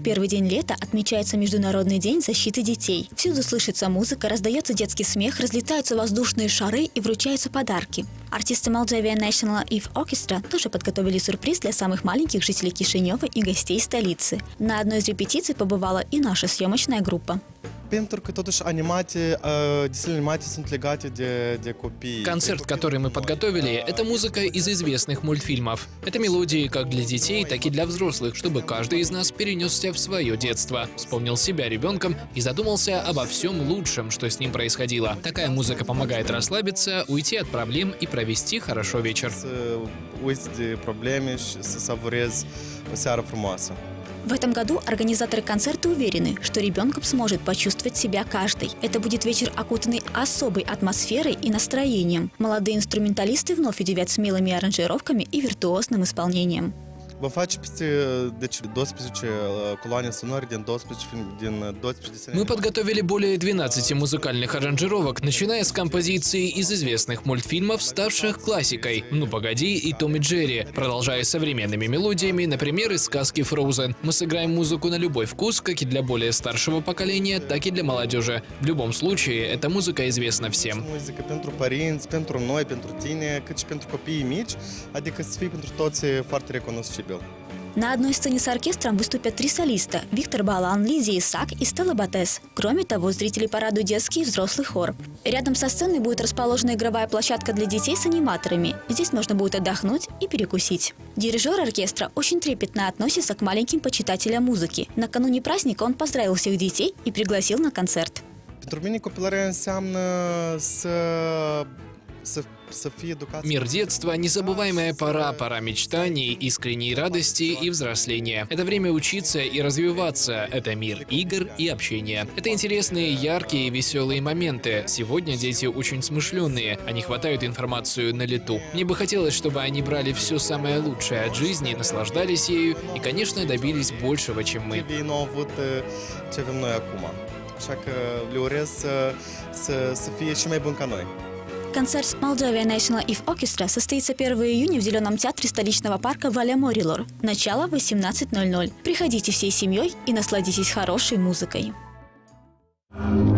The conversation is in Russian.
в первый день лета отмечается Международный день защиты детей. Всюду слышится музыка, раздается детский смех, разлетаются воздушные шары и вручаются подарки. Артисты Moldavian National Youth Orchestra тоже подготовили сюрприз для самых маленьких жителей Кишинева и гостей столицы. На одной из репетиций побывала и наша съемочная группа. Концерт, который мы подготовили, это музыка из известных мультфильмов. Это мелодии как для детей, так и для взрослых, чтобы каждый из нас перенесся в свое детство, вспомнил себя ребенком и задумался обо всем лучшем, что с ним происходило. Такая музыка помогает расслабиться, уйти от проблем и провести хорошо вечер. В этом году организаторы концерта уверены, что ребенком сможет почувствовать себя каждый. Это будет вечер, окутанный особой атмосферой и настроением. Молодые инструменталисты вновь удивят смелыми аранжировками и виртуозным исполнением. Мы подготовили более 12 музыкальных аранжировок, начиная с композиций из известных мультфильмов, ставших классикой «Ну погоди» и «Том и Джерри», продолжая современными мелодиями, например, из сказки «Фроузен». Мы сыграем музыку на любой вкус, как и для более старшего поколения, так и для молодежи. В любом случае, эта музыка известна всем. На одной сцене с оркестром выступят 3 солиста – Виктор Балан, Лидия Исаак и Стелла Батес. Кроме того, зрители порадуют детский и взрослый хор. Рядом со сценой будет расположена игровая площадка для детей с аниматорами. Здесь можно будет отдохнуть и перекусить. Дирижер оркестра очень трепетно относится к маленьким почитателям музыки. Накануне праздника он поздравил всех детей и пригласил на концерт. Мир детства – незабываемая пора мечтаний, искренней радости и взросления. Это время учиться и развиваться. Это мир игр и общения. Это интересные, яркие и веселые моменты. Сегодня дети очень смышленые. Они хватают информацию на лету. Мне бы хотелось, чтобы они брали все самое лучшее от жизни, наслаждались ею и, конечно, добились большего, чем мы. Концерт Moldavian National Youth Orchestra состоится 1 июня в Зеленом театре столичного парка Валя Морилор. Начало 18:00. Приходите всей семьей и насладитесь хорошей музыкой.